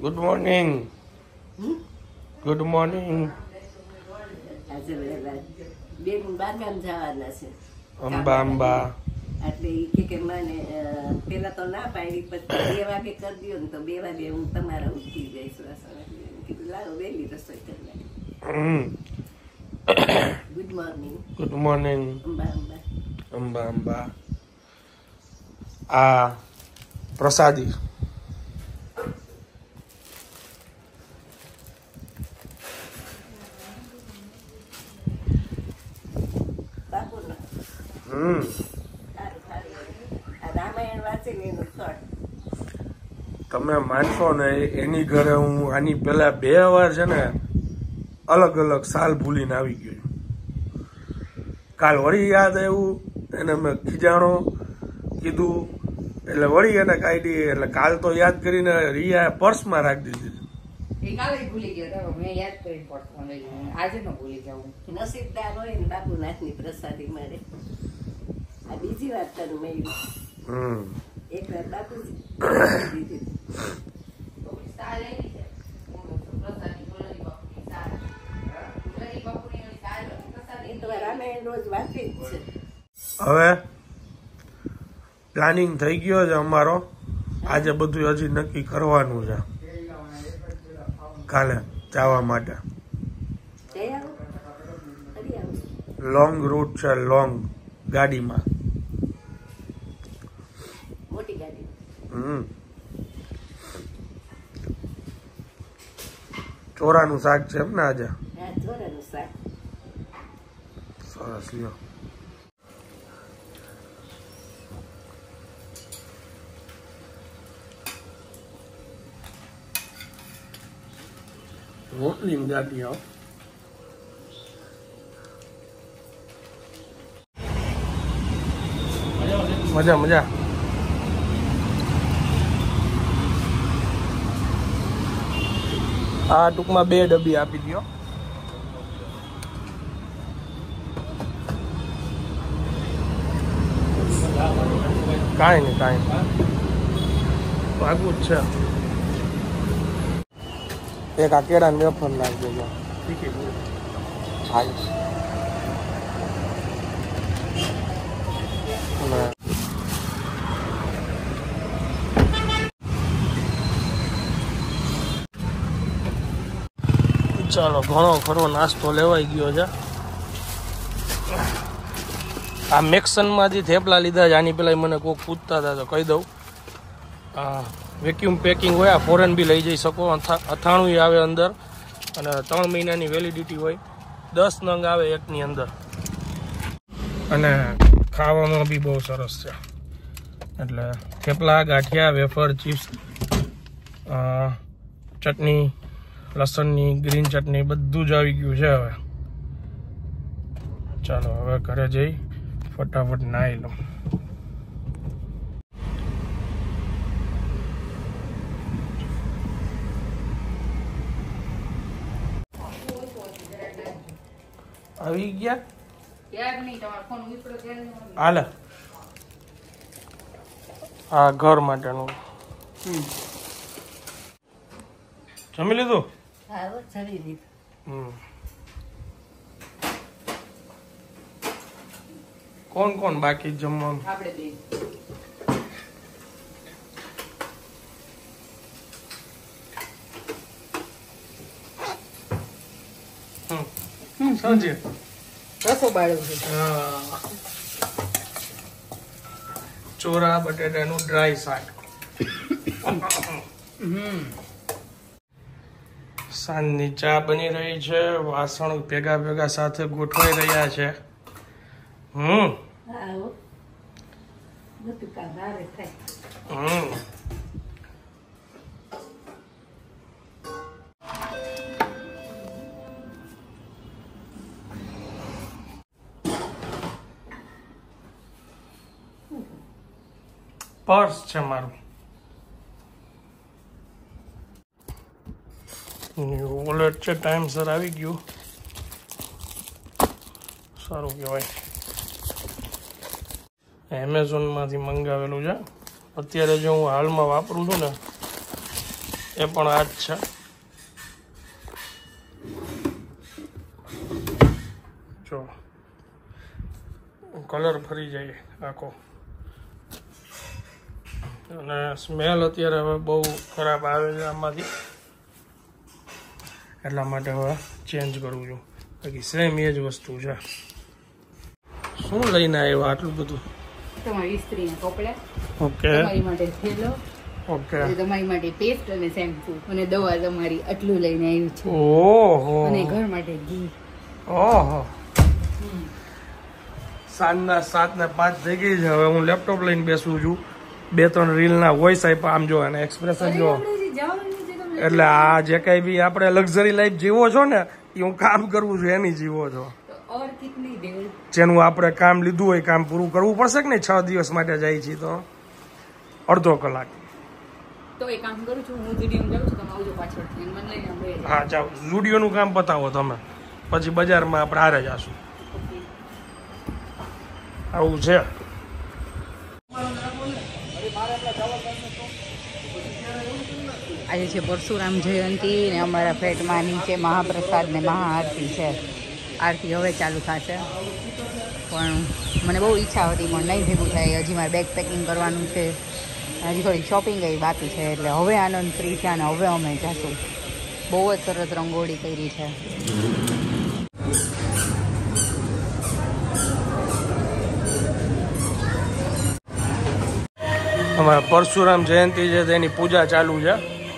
Good morning. Good morning. આજે બેન બારગામ જવાના છે અંબા અંબા. એટલે એ કે મને પેલા તો ના પાડી, પછી 2 વાગે કરી દો ને તો 2 વાગે હું તમારા ઉઠી જઈશ. કીધું લાવો વહેલી રસોઈ કરી નાખી. Good morning. Good morning. Amba Amba. Amba Amba. આ પ્રસાદી બાપુનો. રામાયણ વાંચીને એનું ફળ. તમે માનશો ને, એની ઘરે હું આની પેલા 2 વાર છે ને અલગ અલગ સાલ ભૂલીને આવી ગયો. કાલ વળી યાદ આવ્યું, એને મેં ખીજાણો કીધું એટલે વળી એને કાઢી. એટલે કાલ તો યાદ કરીને રિયા પર્સમાં રાખી દીધી. નસીબદાર હોય ને બાપુનાથની પ્રસાદી મળે. આ બીજી વાત કરું મેં. એક વાર બાપુજી દીધી. રામાયણ રોજ વાંચી જ છે. હવે પ્લાનિંગ થઈ ગયો છે અમારો. આજે બધું હજી નક્કી કરવાનું છે કાલે જવા માટે. લોંગ રૂટ છે, લોંગ ગાડીમાં. મોટી ગાડી. ચોરાનું શાક છે એમ ને આજે? ચોરાનું શાક. સરસ. લ્યો રોટલી ગાડી. આવો મજા મજા. આ ટૂંકમાં 2 ડબ્બી આપી દો. કાંઈ નહીં, કાંઈ ભાગવું જ છે. એક આ કેળાને વેફર નાખી દેજો. હા. ચાલો, ઘણો ખરો નાસ્તો લેવાઈ ગયો છે. આ મેક્સનમાંથી થેપલા લીધા છે. આની પેલા મને કોઈક પૂછતા હતા તો કહી દઉં, વેક્યુમ પેકિંગ હોય. આ ફોરેન બી લઈ જઈ શકો. 98 આવે અંદર અને 3 મહિનાની વેલિડિટી હોય. 10 નંગ આવે એકની અંદર. અને ખાવામાં બી બહુ સરસ છે. એટલે થેપલા, ગાંઠિયા, વેફર, ચિપ્સ, ચટણી, લસણની ગ્રીન ચટણી બધું જ આવી ગયું છે. હવે ચાલો, હવે ઘરે જઈ ફટાફટ નાહી લો. આવી ગયા હાલે. આ ઘર માટેનું જમી લીધું? કોણ કોણ બાકી જમવાનું? સમજે ચોરા બટેટાનું ડ્રાય શાક. સાંજની ચા બની રહી છે. વાસણ ભેગા ભેગા સાથે ગોઠવાઈ રહ્યા છે. પર્સ છે મારું. વોલેટ છે, ટાઈમસર આવી ગયું. સારું કહેવાય. એમેઝોનમાંથી મંગાવેલું છે. અત્યારે જો હું હાલમાં વાપરું છું ને એ પણ આ જ છે. જો કલર ફરી જાય આખો, અને સ્મેલ અત્યારે હવે બહુ ખરાબ આવે છે આમાંથી, એટલા માટે હવે ચેન્જ કરું છું. બાકી સેમ એ જ વસ્તુ છે. શું લઈને આવ્યા આટલું બધું? તમારી સ્ત્રીના કપડા, ઓકે તમારી માટે થેલો, ઓકે, તમારી માટે પેસ્ટ અને શેમ્પૂ અને દવા તમારી આટલું લઈને આવ્યું છે. ઓહો, અને ઘર માટે ઘી. ઓહો, સાંજના 7 ને 5 થઈ ગઈ છે. હવે હું લેપટોપ લઈને બેસું છું. 2-3 રીલના વોઇસ આપ્યા, આમ જો અને એક્સપ્રેશન જો. એટલે આ જે કઈ બી આપણે લક્ઝરી લાઈફ જીવો છો ને, એ હું કામ કરવું છું એની જીવો છો. જેનું આપણે કામ લીધું હોય કામ પૂરું કરવું પડશે કે નહીં. 6 દિવસ માટે જાય છે તો અડધો કલાક. તો એક કામ કરું છું, હું વિડીયો જાઉં છું, તમે આવજો પાછળથી મને લઈને આપણે. હા જાઓ, ઝુડિયોનું કામ પતાવો તમે, પછી બજારમાં આપણે હારે જશું. આવું છે. આજે છે પરશુરામ જયંતિ ને અમારા ફ્લેટમાં નીચે મહાપ્રસાદ ને મહાઆરતી છે. આરતી હવે ચાલુ થશે, પણ મને બહુ ઈચ્છા હતી પણ નહીં ભેગું થાય. હજી મારે બેગ પેકિંગ કરવાનું છે, હજી થોડી શોપિંગ એ બાકી છે. એટલે હવે આનંદ ફ્રી છે અને હવે અમે જઈશું. બહુ જ સરસ રંગોળી કરી છે. અમારા પરશુરામ જયંતિ છે તેની પૂજા ચાલુ છે.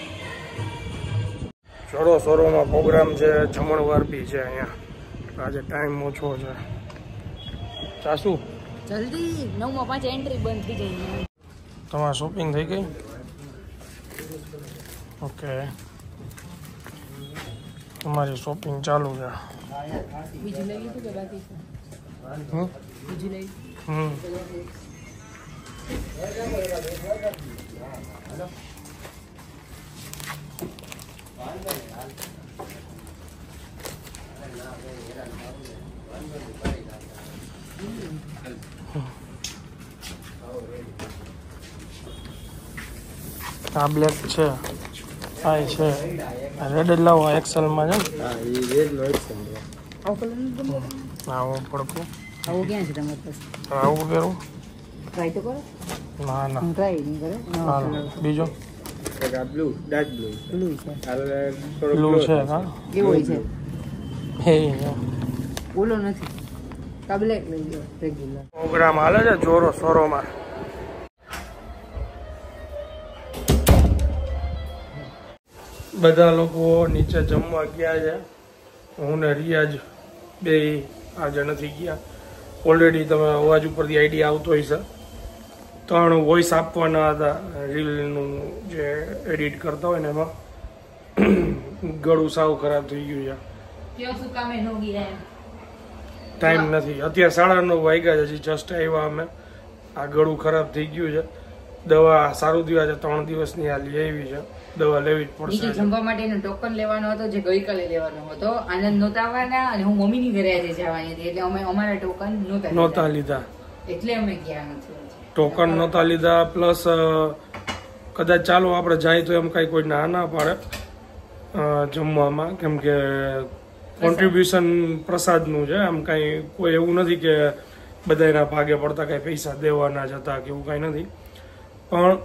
જોડો સોરોમાં પ્રોગ્રામ છે, જમણવાર બી છે અહીંયા. આજે ટાઈમ ઓછો છે. ચાસુ જલ્દી 9:05 એન્ટ્રી બંધ થઈ જાય. તમારી શોપિંગ થઈ ગઈ? ઓકે, તમારી શોપિંગ ચાલુ છે. બીજું લઈ લીધું કે બાકી છે? બીજું લઈ. આ બ્લેક છે, આ છે, રેડ જ લાવો. એક્સેલમાં છે ને? આવું કલર નથી ગમતો? આવો પડકું. આવું ક્યાં છે તમારી પાસે? આવું પહેરું? ટ્રાય તો કરો. ના ના, હું ટ્રાય નહીં કરે. હાલો બીજો બ્લુ છે. બ્લુ છે. હા કેવો છે? હે ઓલો નથી. આ બ્લેક લઈ લો રેગ્યુલર. પ્રોગ્રામ હાલે છે જોરો સોરોમાં. બધા લોકો નીચે જમવા ગયા છે. હું ને રિયાજ બે આજે નથી ગયા. ઓલરેડી તમે અવાજ ઉપરથી આઈડિયા આવતો હોય છે. 3 વોઇસ આપવાના હતા રીલનું જે એડિટ કરતા હોય ને, એમાં ગળું સાવ ખરાબ થઈ ગયું છે. ટાઈમ નથી. અત્યારે 9:30 વાગ્યા છે, હજી જસ્ટ આવ્યા અમે. આ ગળું ખરાબ થઈ ગયું છે. દવા સારું થયું છે. 3 દિવસની આ લઈ આવી છે. દવા લેવી જ પડશે. જમવા માટેનો ટોકન લેવાનો હતો જે ગઈકાલે લેવાનો હતો. આનંદ નહોતા આવવાના અને હું મમ્મીની ઘરે આજે જવાની હતી, એટલે અમે અમારા ટોકન નહોતા લીધા. એટલે અમે ગયા નથી. ટોકન નહોતા લીધા. પ્લસ કદાચ ચાલો આપણે જાય તો એમ કઈ કોઈ ના ના પાડે જમવામાં, કેમ કે કોન્ટ્રીબ્યુશન પ્રસાદનું છે. આમ કઈ કોઈ એવું નથી કે બધાના ભાગે પડતા કઈ પૈસા દેવાના જતા કે એવું કઈ નથી. પણ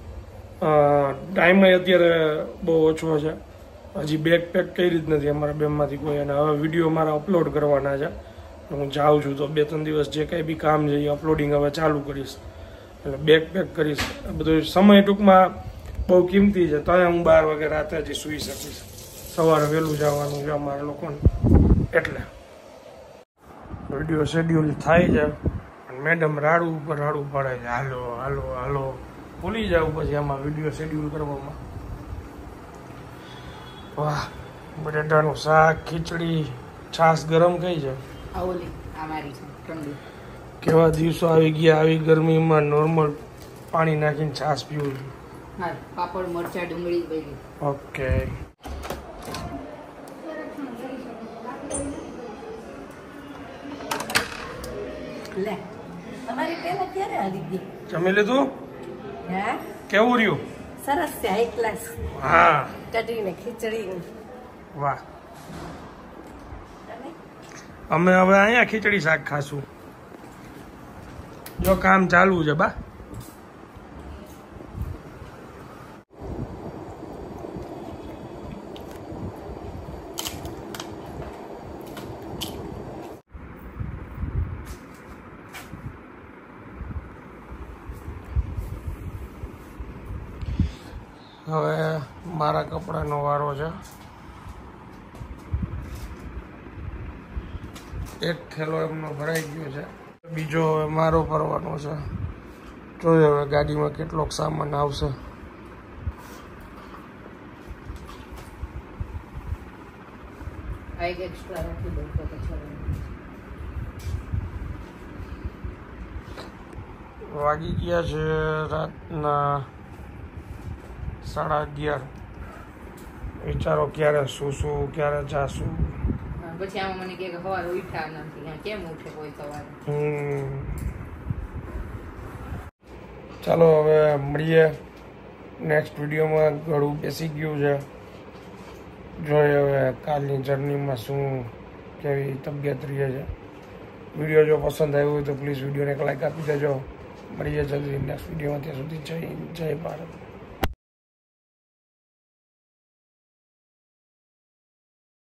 ટાઈમ અત્યારે બહુ ઓછો છે. હજી બેગ પેક કરી જ નથી અમારા બેમાંથી કોઈ. અને હવે વિડીયો મારા અપલોડ કરવાના છે. હું જાઉં છું તો 2-3 દિવસ જે કંઈ બી કામ છે એ અપલોડિંગ હવે ચાલુ કરીશ. એટલે બેગ પેક કરીશ. બધું સમય ટૂંકમાં બહુ કિંમતી છે. તો હું 12 વાગે રાતે હજી સૂઈ શકીશ. સવારે વહેલું જવાનું છે અમારા લોકોને. એટલે વિડીયો શેડ્યુલ થાય છે. મેડમ રાડું ઉપર રાડું પડે છે. હાલો હાલો હાલો, ભૂલી જાવ પછી આમાં વિડીયો શેડ્યુલ કરવામાં. વાહ, બટેટાનું શાક, ખીચડી, છાશ ગરમ કઈ છે? કેવા દિવસો આવી ગયા. આવી ગરમીમાં નોર્મલ પાણી નાખીને છાશ પીવું છું. પાપડ, મરચા, ડુંગળી. ઓકે, તમારી પેલા ક્યારે આવી ગઈ? જમી લીધું? હા, કેવું રહ્યું? સરસ છે, હાઈ ક્લાસ. હા કઢી ને ખીચડી. વાહ. અમે હવે અહીંયા ખીચડી શાક ખાશું. જો કામ ચાલુ છે બા. હવે મારા કપડાનો વારો છે. એક થેલો એમનો ભરાઈ ગયો છે, બીજો હવે મારો ભરવાનો છે. જોઈએ હવે ગાડીમાં કેટલોક સામાન આવશે. વાગી ગયા છે રાતના 11:30. વિચારો ક્યારે શું ક્યારે જાશું. પછી આમાં મને કે સવારે ઉઠ્યા નથી, કેમ ઉઠે કોઈ સવારે. ચાલો હવે મળીએ નેક્સ્ટ વિડીયોમાં. ઘણું બેસી ગયું છે, જોઈએ હવે કાલની જર્નીમાં શું કેવી તબિયત રહે છે. વિડીયો જો પસંદ આવ્યો હોય તો પ્લીઝ વિડીયોને એક લાઈક આપી દેજો. મળીએ જલ્દી નેક્સ્ટ વિડીયોમાં. ત્યાં સુધી જય ભારત.